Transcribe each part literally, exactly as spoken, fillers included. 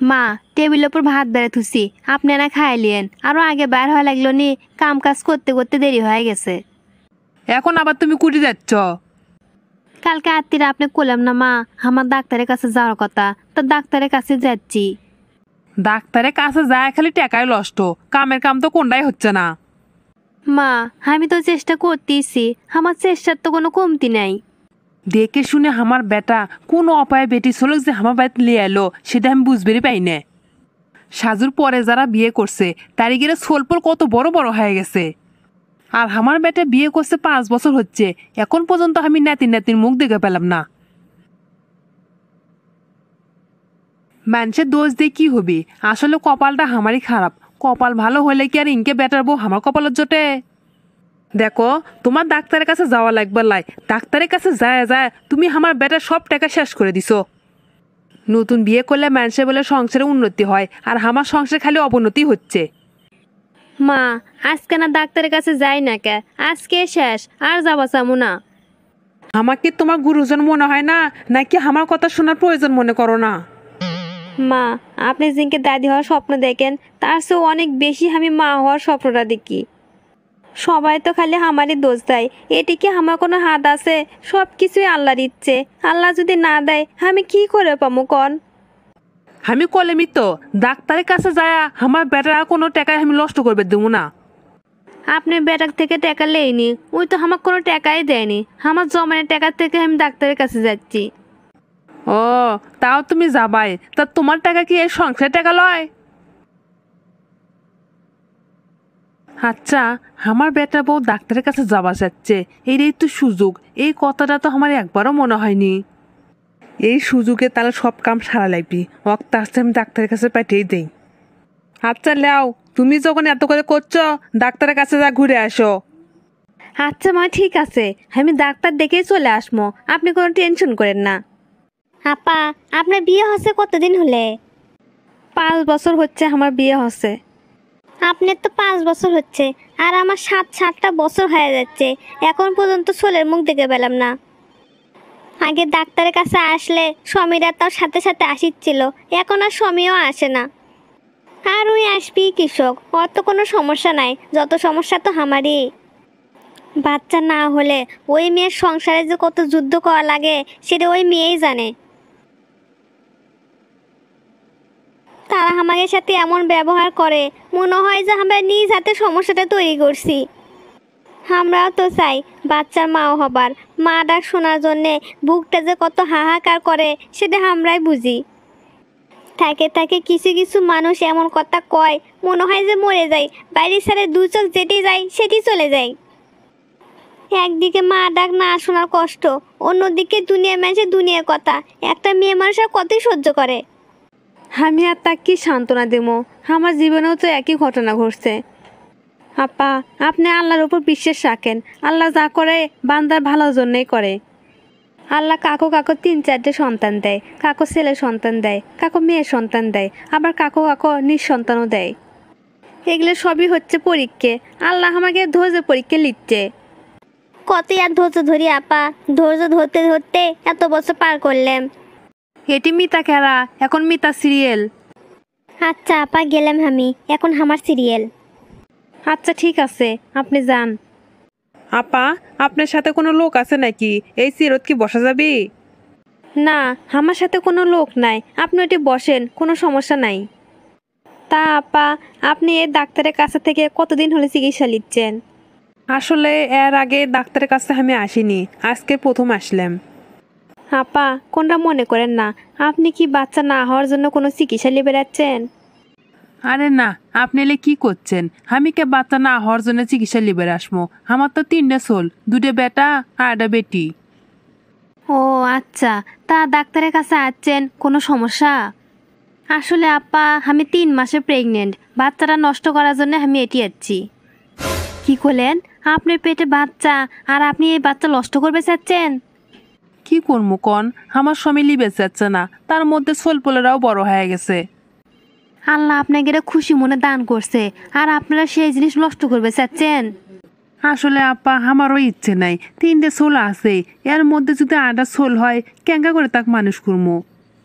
মা টেবিলের উপর ভাত বেড়ে থুসি, আপনারা খাইলেন, আরো আগে বাইর হওয়া লাগলো নি, কাম কাজ করতে করতে দেরি হয়ে গেছে। এখন আবার তুমি কুটি যাচ্ছ? কালকে আত্মীরা আপনি করলাম না মা, আমার ডাক্তারের কাছে যাওয়ার কথা, তো ডাক্তারের কাছে যাচ্ছি। ডাক্তারের কাছে যায় খালি টাকায় নষ্ট, কামের কাম তো কোনটাই হচ্ছে না। মা আমি তো চেষ্টা করতেছি, আমার চেষ্টার তো কোনো কমতি নাই। দেখে শুনে আমার বেটা কোন অপায় বেটি চলক যে আমার বাড়িতে লিয়ে এলো সেটা আমি বুঝবেরই পাই না। সাজুর পরে যারা বিয়ে করছে তারই গিয়ে সোলপল কত বড় বড় হয়ে গেছে, আর আমার বেটা বিয়ে করছে পাঁচ বছর হচ্ছে, এখন পর্যন্ত আমি নাতি নাতির মুখ দেখে পেলাম না। মানুষের দোষ দিয়ে কি হবে, আসলে কপালটা আমারই খারাপ। কপাল ভালো হলে কি আর ইনকে বেটার বউ আমার কপালের জোটে? দেখো তোমার ডাক্তারের কাছে যাওয়া লাগবে লাই, ডাক্তারের কাছে যায় যায় তুমি আমার বেটার সব টাকা শেষ করে দিছো। নতুন বিয়ে করলে মানুষের বলে সংসারে উন্নতি হয়, আর আমার সংসারে খালি অবনতি হচ্ছে। মা আজকে না ডাক্তারের কাছে যাই না কে, আজকে শেষ, আর যাবা চামু না। আমাকে তোমার গুরুজন মনে হয় না, নাকি আমার কথা শোনার প্রয়োজন মনে করো না? মা আপনি জিনকে দাদি হওয়ার স্বপ্ন দেখেন, তার চেয়েও অনেক বেশি আমি মা হওয়ার স্বপ্নটা দেখি। সবাই তো খালি আমারই দোষ দেয়, এটি কি আমার কোনো হাত আছে? সব কিছুই আল্লাহর ইচ্ছে, আল্লাহ যদি না দেয় আমি কি করে পাবো কন? আমি কলেমি তো ডাক্তারের কাছে যায় আমার বেটার কোনো টাকায় আমি নষ্ট করবে দেবো না। আপনি বেটার থেকে টাকা লেইনি, ওই তো আমার কোনো টাকাই দেয়নি, আমার জমানের টাকার থেকে আমি ডাক্তারের কাছে যাচ্ছি। ও তাও তুমি যাবাই, তা তোমার টাকা কি এই সংসারের টাকা লয়? আচ্ছা আমার বেটা বউ ডাক্তারের কাছে যাওয়া যাচ্ছে, এটাই তো সুযোগ। এই কথাটা তো আমার একবারও মনে হয়নি। এই সুযোগে তাহলে সব কাম সারা লাগবি, অক্ত আসতে আমি ডাক্তারের কাছে পাঠিয়ে দেই। আচ্ছা লেও, তুমি যখন এত করে করছো ডাক্তারের কাছে যা ঘুরে আসো। আচ্ছা মা ঠিক আছে, আমি ডাক্তার দেখেই চলে আসবো, আপনি কোনো টেনশন করেন না। আপা আপনার বিয়ে হচ্ছে কতদিন হলে? পাঁচ বছর হচ্ছে আমার বিয়ে হচ্ছে। আপনার তো পাঁচ বছর হচ্ছে, আর আমার সাত সাতটা বছর হয়ে যাচ্ছে, এখন পর্যন্ত ছোলের মুখ দেখে পেলাম না। আগে ডাক্তারের কাছে আসলে স্বামীরা তার সাথে সাথে আসিচ্ছিল, এখন আর স্বামীও আসে না। আর ওই আসবি কৃষক, ওর তো কোনো সমস্যা নাই, যত সমস্যা তো আমারই। বাচ্চা না হলে ওই মেয়ের সংসারে যে কত যুদ্ধ করা লাগে সেটা ওই মেয়েই জানে। তারা আমাদের সাথে এমন ব্যবহার করে, মনে হয় যে আমরা নিজ হাতে সমস্যাটা তৈরি করছি। আমরাও তো চাই বাচ্চার মাও হবার, মা ডাক শোনার জন্যে বুকটা যে কত হাহাকার করে সেটা আমরাই বুঝি। থাকে থাকে কিছু কিছু মানুষ এমন কথা কয়, মনে হয় যে মরে যায়, বাইরে ছেড়ে দু চোখ যেটি যায় সেটি চলে যায়। একদিকে মা ডাক না শোনার কষ্ট, অন্যদিকে দুনিয়া মানুষের দুনিয়ার কথা, একটা মেয়ে মানুষের কতই সহ্য করে। আমি আর তাকে কি সান্ত্বনা দেবো, আমার জীবনেও তো একই ঘটনা ঘটছে। আপা আপনি আল্লাহর উপর বিশ্বাস রাখেন, আল্লাহ যা করে বান্দার ভালোর জন্যই করে। আল্লাহ কাকো কাকো তিন চারটে সন্তান দেয়, কাকো ছেলে সন্তান দেয়, কাকো মেয়ের সন্তান দেয়, আবার কাকো কাকো নিঃসন্তানও দেয়। এগুলো সবই হচ্ছে পরীক্ষা, আল্লাহ আমাকে ধৈর্য পরীক্ষা লিখছে। কতই আর ধৈর্য ধরি আপা, ধৈর্য ধরতে ধরতে এত বছর পার করলাম। এটি মিতা খেলা, এখন মিতা সিরিয়াল। আচ্ছা আপা গেলাম আমি, এখন আমার সিরিয়াল। আচ্ছা ঠিক আছে, আপনি যান। আপা আপনার সাথে কোনো লোক আছে নাকি? এই চিরত কি বসা যাবে? না আমার সাথে কোনো লোক নাই, আপনি ওটি বসেন, কোনো সমস্যা নাই। তা আপা আপনি এই ডাক্তারের কাছে থেকে কতদিন হলে চিকিৎসা নিচ্ছেন? আসলে এর আগে ডাক্তারের কাছে আমি আসিনি, আজকে প্রথম আসলাম। আপা কোনটা মনে করেন না, আপনি কি বাচ্চা না হওয়ার জন্য কোনো চিকিৎসা নিয়ে বেড়াচ্ছেন? আরে না, আপনি এলে কি করছেন? আমি কে বাচ্চা না হওয়ার জন্য চিকিৎসা লিবে আসবো? আমার তো তিনটে সোল, দুটো বেটা আর একটা বেটি। ও আচ্ছা, তা ডাক্তারের কাছে আসছেন, কোনো সমস্যা? আসলে আপা আমি তিন মাসে প্রেগনেন্ট, বাচ্চাটা নষ্ট করার জন্য আমি এটি যাচ্ছি। কি করলেন? আপনার পেটে বাচ্চা আর আপনি এই বাচ্চা নষ্ট করবে চাচ্ছেন? কি করবো কন, আমার স্বামী লিবে যাচ্ছে না, তার মধ্যে সোলপোলেরাও বড় হয়ে গেছে। আল্লাহ আপনাকে এটা খুশি মনে দান করছে, আর আপনারা সেই জিনিস নষ্ট করবে চাচ্ছেন? আসলে আপা আমারও ইচ্ছে নাই, তিনটে সোল আছে, এর মধ্যে যদি আটা সোল হয় কেঙ্কা করে তাক মানুষ করবো।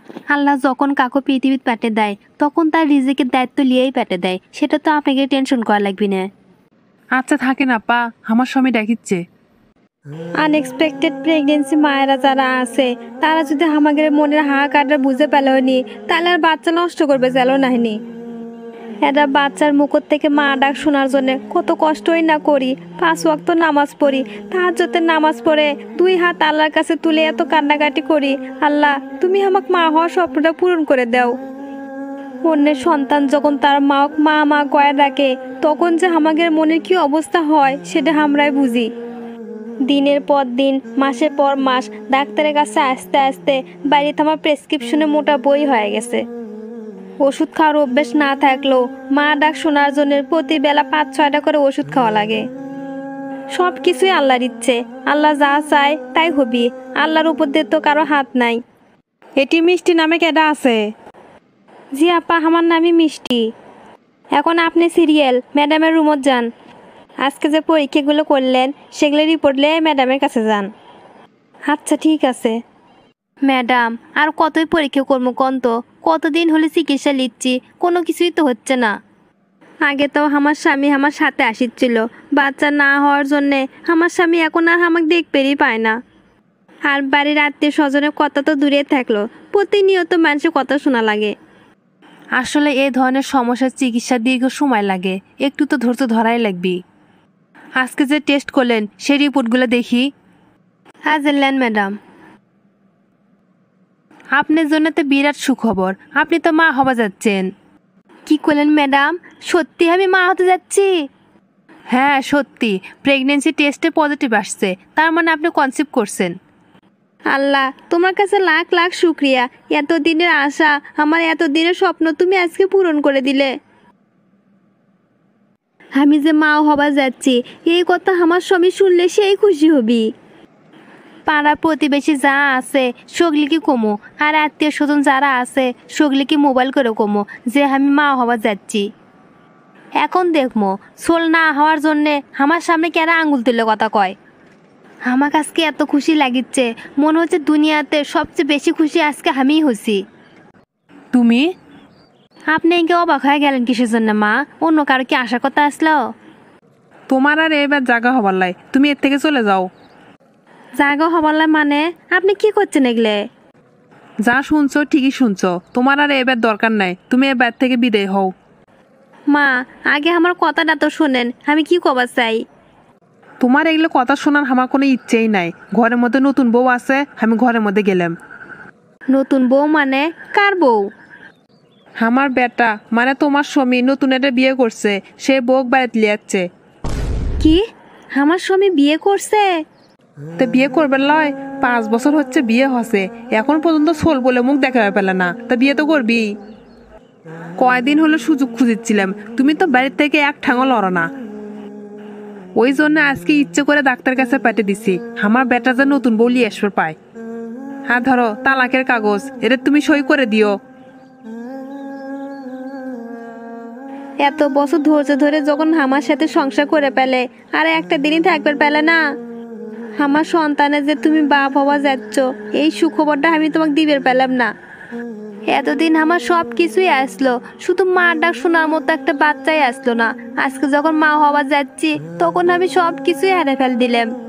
আল্লাহ যখন কাকু পৃথিবীতে পেটে দেয় তখন তার রিজিকের দায়িত্ব নিয়েই পেটে দেয়, সেটা তো আপনাকে টেনশন করা লাগবে না। আচ্ছা থাকেন আপা, আমার স্বামী ডাকিচ্ছে। আনএক্সপেক্টেড প্রেগনেন্সি মায়েরা যারা আছে তারা যদি আমাদের মনের হাহাকারটা বুঝে পেলেও নি, তাহলে আর বাচ্চা নষ্ট করবে গেলো নাহিনি। এটা বাচ্চার মুখর থেকে মা ডাক শোনার জন্য কত কষ্টই না করি, পাঁচ ওয়াক্ত নামাজ পড়ি, তাহাজ্জুদের নামাজ পড়ে দুই হাত আল্লাহর কাছে তুলে এত কান্নাকাটি করি, আল্লাহ তুমি আমাকে মা হওয়ার স্বপ্নটা পূরণ করে দাও। অন্যের সন্তান যখন তার মা মা মা কয়ে ডাকে তখন যে আমাদের মনের কি অবস্থা হয় সেটা আমরাই বুঝি। দিনের পর দিন, মাসের পর মাস ডাক্তারের কাছে আসতে আসতে বাড়িতে আমার প্রেসক্রিপশনে মোটা বই হয়ে গেছে। ওষুধ খাওয়ার অভ্যেস না থাকলেও মা ডাক শোনার জন্য প্রতিবেলা পাঁচ ছয়টা করে ওষুধ খাওয়া লাগে। সব কিছুই আল্লাহর ইচ্ছে, আল্লাহ যা চায় তাই হবি, আল্লাহর উপর দিয়ে তো কারো হাত নাই। এটি মিষ্টি নামে কেডা আছে? জি আপা, আমার নামই মিষ্টি। এখন আপনি সিরিয়াল ম্যাডামের রুমত যান, আজকে যে পরীক্ষাগুলো করলেন সেগুলো রিপোর্ট নিয়ে ম্যাডামের কাছে যান। আচ্ছা ঠিক আছে ম্যাডাম, আর কতই পরীক্ষা করবো কোন তো, কতদিন হলে চিকিৎসা নিচ্ছি, কোনো কিছুই তো হচ্ছে না। আগে তো আমার স্বামী আমার সাথে আসিচ্ছিল, বাচ্চা না হওয়ার জন্যে আমার স্বামী এখন আর আমাকে দেখতেই পায় না। আর বাড়ির আত্মীয় স্বজনের কথা তো দূরে থাকলো, প্রতিনিয়ত মানুষের কথা শোনা লাগে। আসলে এই ধরনের সমস্যার চিকিৎসা দীর্ঘ সময় লাগে, একটু তো ধৈর্য ধরাই লাগবে। আজকে যে টেস্ট করলেন সেই রিপোর্টগুলো দেখি। হাজিরলেন ম্যাডাম, আপনার জন্য তো বিরাট সুখবর, আপনি তো মা হবা যাচ্ছেন। কি করলেন ম্যাডাম, সত্যি আমি মা হতে যাচ্ছি? হ্যাঁ সত্যি, প্রেগনেন্সি টেস্টে পজিটিভ আসছে, তার মানে আপনি কনসিভ করছেন। আল্লাহ তোমার কাছে লাখ লাখ শুক্রিয়া, এতদিনের আশা, আমার এতদিনের স্বপ্ন তুমি আজকে পূরণ করে দিলে। আমি যে মা হবা যাচ্ছি এই কথা আমার স্বামী শুনলে সেই খুশি হবি। পাড়া প্রতিবেশী যা আছে সগলি কি কমো, আর আত্মীয় স্বজন যারা আছে সগলি কি মোবাইল করে কমো যে আমি মা হবা যাচ্ছি। এখন দেখমো সোল না হওয়ার জন্যে আমার সামনে কেরা আঙুল তুলে কথা কয়। আমার আজকে এত খুশি লাগিচ্ছে, মনে হচ্ছে দুনিয়াতে সবচেয়ে বেশি খুশি আজকে আমিই হচ্ছি। তুমি? আপনি একে অবাক হয়ে গেলেন কিসের জন্য মা, অন্য কারো কি আসার কথা আসলো? তোমার আর এবার জায়গা হবার লাই, তুমি এর থেকে চলে যাও। জাগো হবার মানে আপনি কি করছেন এগুলো? যা শুনছো ঠিকই শুনছো, তোমার আর এবার দরকার নাই, তুমি এবার থেকে বিদায় হও। মা আগে আমার কথাটা তো শোনেন, আমি কি কবার চাই। তোমার এগুলো কথা শোনার আমার কোনো ইচ্ছেই নাই। ঘরের মধ্যে নতুন বউ আছে, আমি ঘরের মধ্যে গেলাম। নতুন বউ মানে কার বউ? আমার বেটা মানে তোমার স্বামী নতুন একটা বিয়ে করছে, সে বউ বাড়িতে লিয়াচ্ছে। কি আমার স্বামী বিয়ে করছে? তো বিয়ে করবে লয়, পাঁচ বছর হচ্ছে বিয়ে হচ্ছে, এখন পর্যন্ত সোল বলে মুখ দেখা পেলে না, তা বিয়ে তো করবি। কয়দিন হলো সুযোগ খুঁজেছিলাম, তুমি তো বাড়ির থেকে এক ঠাঙও লড়ো না। ওই জন্য আজকে ইচ্ছে করে ডাক্তার কাছে পাঠিয়ে দিছি, আমার বেটা যে নতুন বউ লিয়ে আসবে পায়। হ্যাঁ ধরো তালাকের কাগজ, এটা তুমি সই করে দিও। এত বছর ধৈর্য ধরে যখন আমার সাথে সংসার করে পেলে আর একটা দিনই থাকবে পেলে না, আমার সন্তানের যে তুমি বাপ হওয়া যাচ্ছ এই সুখবরটা আমি তোমাকে দিবে পেলাম না। এতদিন আমার সব কিছুই আসলো, শুধু মা ডাক শোনার মতো একটা বাচ্চাই আসলো না। আজকে যখন মা হওয়া যাচ্ছি তখন আমি সব কিছুই হারে ফেল দিলাম।